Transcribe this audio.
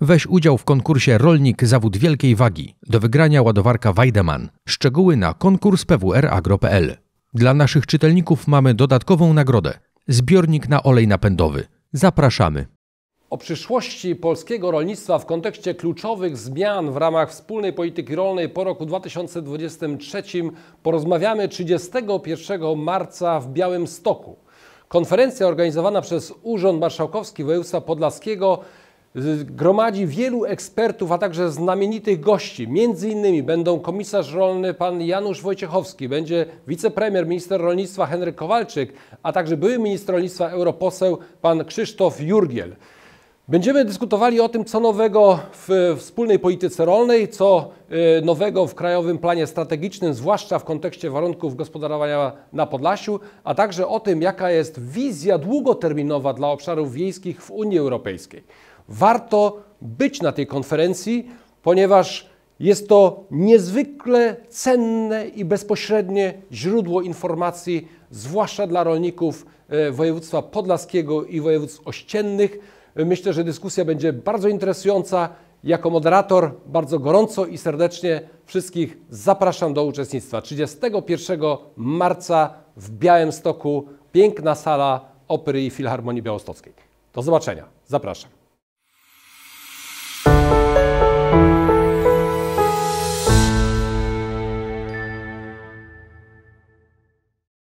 Weź udział w konkursie Rolnik Zawód Wielkiej Wagi. Do wygrania ładowarka Weidemann. Szczegóły na konkurs.pwragro.pl. Dla naszych czytelników mamy dodatkową nagrodę. Zbiornik na olej napędowy. Zapraszamy. O przyszłości polskiego rolnictwa w kontekście kluczowych zmian w ramach wspólnej polityki rolnej po roku 2023 porozmawiamy 31 marca w Białymstoku. Konferencja organizowana przez Urząd Marszałkowski Województwa Podlaskiego gromadzi wielu ekspertów, a także znamienitych gości. Między innymi będą komisarz rolny pan Janusz Wojciechowski, będzie wicepremier, minister rolnictwa Henryk Kowalczyk, a także były minister rolnictwa, europoseł pan Krzysztof Jurgiel. Będziemy dyskutowali o tym, co nowego w wspólnej polityce rolnej, co nowego w Krajowym Planie Strategicznym, zwłaszcza w kontekście warunków gospodarowania na Podlasiu, a także o tym, jaka jest wizja długoterminowa dla obszarów wiejskich w Unii Europejskiej. Warto być na tej konferencji, ponieważ jest to niezwykle cenne i bezpośrednie źródło informacji, zwłaszcza dla rolników województwa podlaskiego i województw ościennych. Myślę, że dyskusja będzie bardzo interesująca. Jako moderator bardzo gorąco i serdecznie wszystkich zapraszam do uczestnictwa. 31 marca w Białymstoku, piękna sala Opery i Filharmonii Białostockiej. Do zobaczenia. Zapraszam.